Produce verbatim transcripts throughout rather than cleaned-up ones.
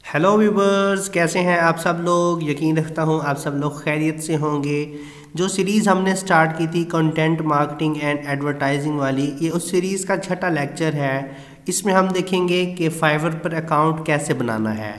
Hello viewers, कैसे हैं आप सब लोग। यकीन रखता हूं आप सब लोग खैरियत से होंगे। जो सीरीज़ हमने स्टार्ट की थी कंटेंट मार्केटिंग एंड एडवर्टाइजिंग वाली, ये उस सीरीज़ का छठा लेक्चर है। इसमें हम देखेंगे कि फाइवर पर अकाउंट कैसे बनाना है।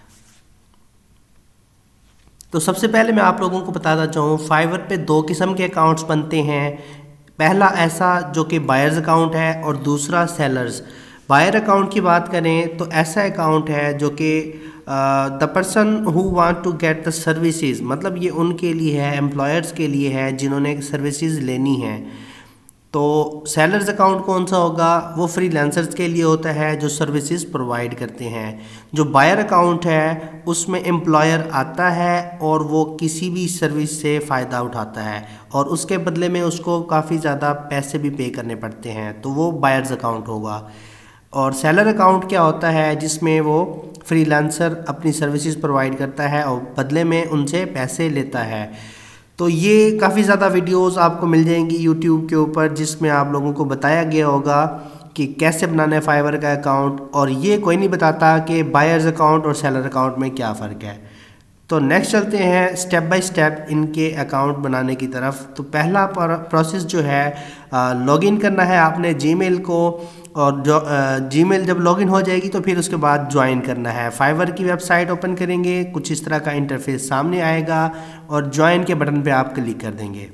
तो सबसे पहले मैं आप लोगों को बताता चाहूँ, फाइवर पे दो किस्म के अकाउंट्स बनते हैं। पहला ऐसा जो कि बायर्स अकाउंट है और दूसरा सेलर्स। बायर अकाउंट की बात करें तो ऐसा अकाउंट है जो कि the person who want to get the services, मतलब ये उनके लिए है, एम्प्लॉयर्स के लिए है जिन्होंने सर्विसेज लेनी है। तो सेलर्स अकाउंट कौन सा होगा, वो फ्रीलांसर्स के लिए होता है जो सर्विसेज प्रोवाइड करते हैं। जो बायर अकाउंट है उसमें एम्प्लॉयर आता है और वो किसी भी सर्विस से फ़ायदा उठाता है और उसके बदले में उसको काफ़ी ज़्यादा पैसे भी पे करने पड़ते हैं, तो वो बायर्स अकाउंट होगा। और सेलर अकाउंट क्या होता है, जिसमें वो फ्रीलांसर अपनी सर्विसेज प्रोवाइड करता है और बदले में उनसे पैसे लेता है। तो ये काफ़ी ज़्यादा वीडियोस आपको मिल जाएंगी यूट्यूब के ऊपर, जिसमें आप लोगों को बताया गया होगा कि कैसे बनाना है फाइवर का अकाउंट। और ये कोई नहीं बताता कि बायर्स अकाउंट और सेलर अकाउंट में क्या फ़र्क है। तो नेक्स्ट चलते हैं स्टेप बाय स्टेप इनके अकाउंट बनाने की तरफ। तो पहला प्रोसेस जो है, लॉगिन करना है आपने जीमेल को, और जो जीमेल जब लॉगिन हो जाएगी तो फिर उसके बाद ज्वाइन करना है। फाइवर की वेबसाइट ओपन करेंगे, कुछ इस तरह का इंटरफेस सामने आएगा और ज्वाइन के बटन पे आप क्लिक कर देंगे।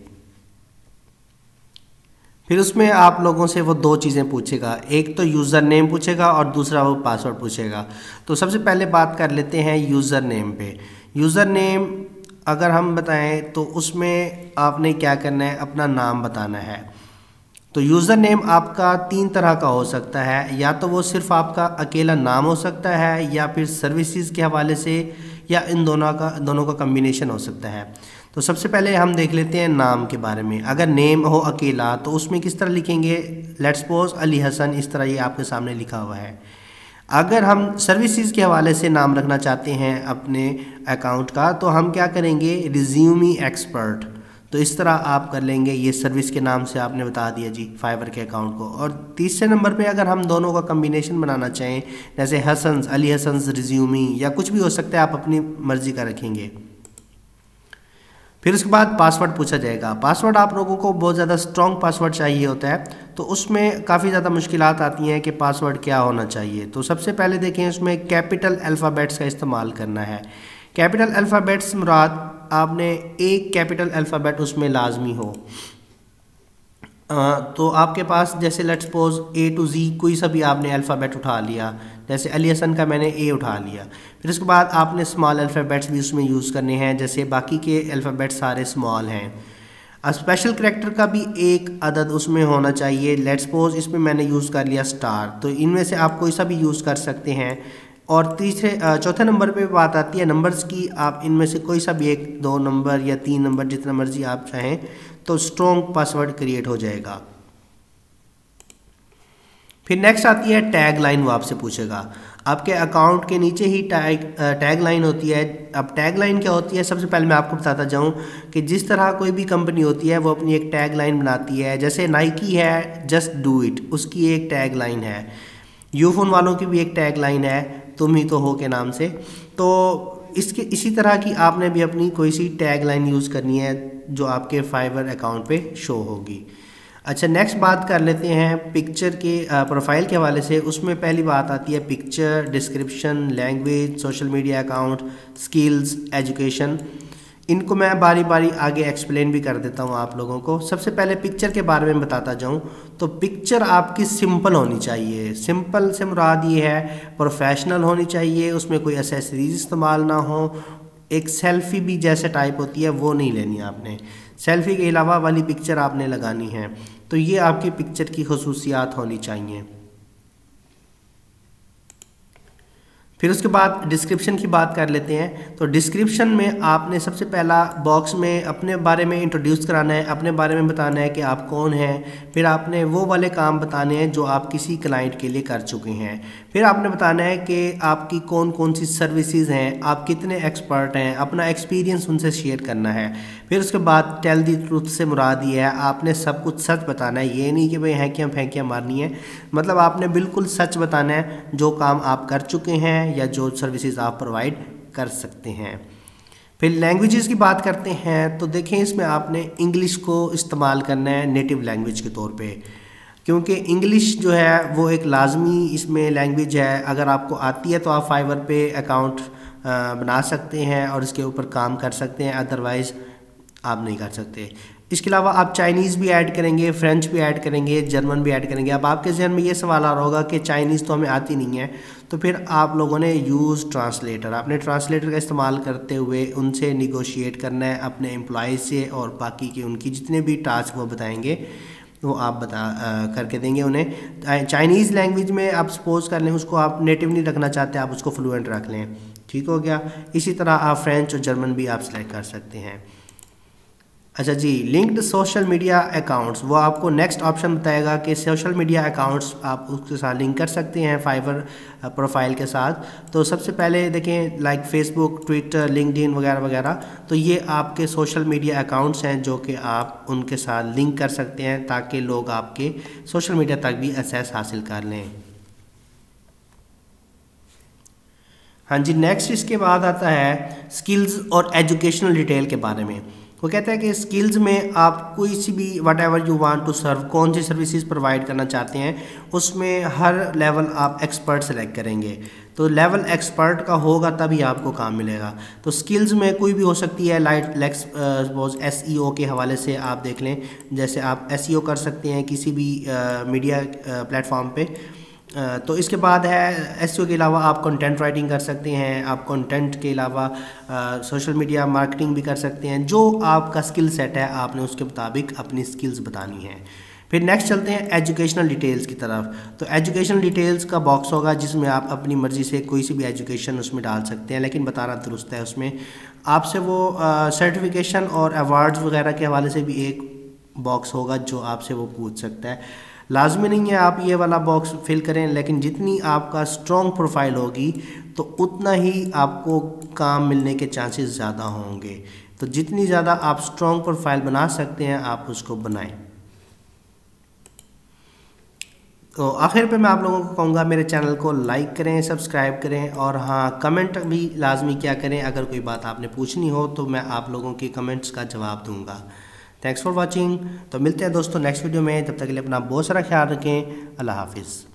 फिर उसमें आप लोगों से वो दो चीज़ें पूछेगा, एक तो यूज़र नेम पूछेगा और दूसरा वो पासवर्ड पूछेगा। तो सबसे पहले बात कर लेते हैं यूज़र नेम पे। यूज़र नेम अगर हम बताएं तो उसमें आपने क्या करना है, अपना नाम बताना है। तो यूज़र नेम आपका तीन तरह का हो सकता है, या तो वो सिर्फ आपका अकेला नाम हो सकता है, या फिर सर्विसेज के हवाले से, या इन दोनों का दोनों का कम्बिनेशन हो सकता है। तो सबसे पहले हम देख लेते हैं नाम के बारे में। अगर नेम हो अकेला तो उसमें किस तरह लिखेंगे, लेट्स सपोज अली हसन, इस तरह ये आपके सामने लिखा हुआ है। अगर हम सर्विसेज के हवाले से नाम रखना चाहते हैं अपने अकाउंट का, तो हम क्या करेंगे, रिज्यूमी एक्सपर्ट। तो इस तरह आप कर लेंगे, ये सर्विस के नाम से आपने बता दिया जी फाइवर के अकाउंट को। और तीसरे नंबर पे अगर हम दोनों का कम्बिनेशन बनाना चाहें, जैसे हसन्स, अली हसन्स रिज्यूमी, या कुछ भी हो सकता है, आप अपनी मर्ज़ी का रखेंगे। फिर उसके बाद पासवर्ड पूछा जाएगा। पासवर्ड आप लोगों को बहुत ज़्यादा स्ट्रॉन्ग पासवर्ड चाहिए होता है, तो उसमें काफ़ी ज़्यादा मुश्किलात आती हैं कि पासवर्ड क्या होना चाहिए। तो सबसे पहले देखें, उसमें कैपिटल अल्फ़ाबेट्स का इस्तेमाल करना है। कैपिटल अल्फ़ाबेट्स मुराद आपने एक कैपिटल अल्फ़ाबेट उसमें लाजमी हो। आ, तो आपके पास जैसे let's suppose A to G कोई सा भी आपने अल्फ़ाबेट उठा लिया, जैसे अली हसन का मैंने ए उठा लिया। फिर उसके बाद आपने स्मॉल अल्फ़ाबेट्स भी उसमें यूज़ करने हैं, जैसे बाकी के अल्फ़ाबेट सारे स्मॉल हैं। अब स्पेशल करैक्टर का भी एक अदद उसमें होना चाहिए। लेट्स सपोज इसमें मैंने यूज़ कर लिया स्टार, तो इनमें से आप कोई सा भी यूज़ कर सकते हैं। और तीसरे चौथे नंबर पे बात आती है नंबर्स की। आप इनमें से कोई सा भी एक, दो नंबर या तीन नंबर, जितना मर्जी आप चाहें, तो स्ट्रॉन्ग पासवर्ड क्रिएट हो जाएगा। फिर नेक्स्ट आती है टैग लाइन, वो आपसे पूछेगा। आपके अकाउंट के नीचे ही टैग टैग लाइन होती है। अब टैग लाइन क्या होती है, सबसे पहले मैं आपको बताता जाऊं कि जिस तरह कोई भी कंपनी होती है वो अपनी एक टैग लाइन बनाती है। जैसे नाइकी है, जस्ट डू इट, उसकी एक टैग लाइन है। यूफोन वालों की भी एक टैग लाइन है, तुम ही तो हो के नाम से। तो इसके इसी तरह की आपने भी अपनी कोई सी टैग लाइन यूज़ करनी है जो आपके फाइवर अकाउंट पे शो होगी। अच्छा, नेक्स्ट बात कर लेते हैं पिक्चर के प्रोफाइल के हवाले से। उसमें पहली बात आती है picture, description, language, social media account, skills, education. इनको मैं बारी बारी आगे एक्सप्लेन भी कर देता हूँ आप लोगों को। सबसे पहले पिक्चर के बारे में बताता जाऊँ तो पिक्चर आपकी सिंपल होनी चाहिए। सिंपल से मुराद ये है प्रोफेशनल होनी चाहिए, उसमें कोई एसेसरीज इस्तेमाल ना हो। एक सेल्फी भी जैसे टाइप होती है वो नहीं लेनी आपने, सेल्फी के अलावा वाली पिक्चर आपने लगानी है। तो ये आपकी पिक्चर की खसूसियात होनी चाहिए। फिर उसके बाद डिस्क्रिप्शन की बात कर लेते हैं। तो डिस्क्रिप्शन में आपने सबसे पहला बॉक्स में अपने बारे में इंट्रोड्यूस कराना है, अपने बारे में बताना है कि आप कौन हैं। फिर आपने वो वाले काम बताने हैं जो आप किसी क्लाइंट के लिए कर चुके हैं। फिर आपने बताना है कि आपकी कौन कौन सी सर्विसेज हैं, आप कितने एक्सपर्ट हैं, अपना एक्सपीरियंस उनसे शेयर करना है। फिर उसके बाद टेल दी ट्रूथ से मुराद ये है आपने सब कुछ सच बताना है। ये नहीं कि भाई हैंकियाँ फैंकियाँ मारनी है, मतलब आपने बिल्कुल सच बताना है। जो काम आप कर चुके हैं हैं या जो सर्विसेज आप प्रोवाइड कर सकते हैं। फिर लैंग्वेजेस की बात करते हैं तो देखें इसमें आपने इंग्लिश को इस्तेमाल करना है नेटिव लैंग्वेज के तौर पे, क्योंकि इंग्लिश जो है वो एक लाजमी इसमें लैंग्वेज है। अगर आपको आती है तो आप फाइवर पे अकाउंट बना सकते हैं और इसके ऊपर काम कर सकते हैं, अदरवाइज़ आप नहीं कर सकते। इसके अलावा आप चाइनीज़ भी ऐड करेंगे, फ्रेंच भी ऐड करेंगे, जर्मन भी ऐड करेंगे। अब आपके जहन में ये सवाल आ रहा होगा कि चाइनीज़ तो हमें आती नहीं है, तो फिर आप लोगों ने यूज़ ट्रांसलेटर, आपने ट्रांसलेटर का इस्तेमाल करते हुए उनसे निगोशिएट करना है अपने एम्प्लॉइज़ से, और बाकी के उनकी जितने भी टास्क वो बताएंगे वो आप बता आ, करके देंगे उन्हें। चाइनीज़ लैंग्वेज में आप सपोज कर लें उसको आप नेटिव नहीं रखना चाहते, आप उसको फ्लुएंट रख लें, ठीक हो गया। इसी तरह आप फ्रेंच और जर्मन भी आप सेलेक्ट कर सकते हैं। अच्छा जी, लिंक्ड सोशल मीडिया अकाउंट्स, वो आपको नेक्स्ट ऑप्शन बताएगा कि सोशल मीडिया अकाउंट्स आप उसके साथ लिंक कर सकते हैं फाइवर प्रोफाइल के साथ। तो सबसे पहले देखें लाइक फेसबुक, ट्विटर, लिंक्डइन वगैरह वगैरह, तो ये आपके सोशल मीडिया अकाउंट्स हैं जो कि आप उनके साथ लिंक कर सकते हैं ताकि लोग आपके सोशल मीडिया तक भी एक्सेस हासिल कर लें। हाँ जी, नेक्स्ट इसके बाद आता है स्किल्स और एजुकेशनल डिटेल के बारे में। वो कहता है कि स्किल्स में आप कोई सी भी whatever you want to serve, कौन सी सर्विसेज प्रोवाइड करना चाहते हैं, उसमें हर लेवल आप एक्सपर्ट सेलेक्ट करेंगे। तो लेवल एक्सपर्ट का होगा तभी आपको काम मिलेगा। तो स्किल्स में कोई भी हो सकती है, like let's suppose S E O के हवाले से आप देख लें, जैसे आप एस ई ओ कर सकते हैं किसी भी मीडिया प्लेटफॉर्म पे। तो इसके बाद है एसईओ के अलावा आप कंटेंट राइटिंग कर सकते हैं, आप कंटेंट के अलावा सोशल मीडिया मार्केटिंग भी कर सकते हैं। जो आपका स्किल सेट है आपने उसके मुताबिक अपनी स्किल्स बतानी है। फिर नेक्स्ट चलते हैं एजुकेशनल डिटेल्स की तरफ। तो एजुकेशनल डिटेल्स का बॉक्स होगा जिसमें आप अपनी मर्ज़ी से कोई सी भी एजुकेशन उसमें डाल सकते हैं, लेकिन बताना दुरुस्त है उसमें आपसे वो सर्टिफिकेशन और अवार्ड्स वगैरह के हवाले से भी एक बॉक्स होगा जो आपसे वो पूछ सकता है। लाजमी नहीं है आप ये वाला बॉक्स फिल करें, लेकिन जितनी आपका स्ट्रॉन्ग प्रोफाइल होगी तो उतना ही आपको काम मिलने के चांसेस ज़्यादा होंगे। तो जितनी ज़्यादा आप स्ट्रॉन्ग प्रोफाइल बना सकते हैं आप उसको बनाएं। तो आखिर पे मैं आप लोगों को कहूँगा मेरे चैनल को लाइक करें, सब्सक्राइब करें, और हाँ कमेंट भी लाजमी क्या करें। अगर कोई बात आपने पूछनी हो तो मैं आप लोगों की कमेंट्स का जवाब दूँगा। Thanks for watching. तो मिलते हैं दोस्तों नेक्स्ट वीडियो में, तब तक के लिए अपना बहुत सारा ख्याल रखें। अल्लाह हाफिज़।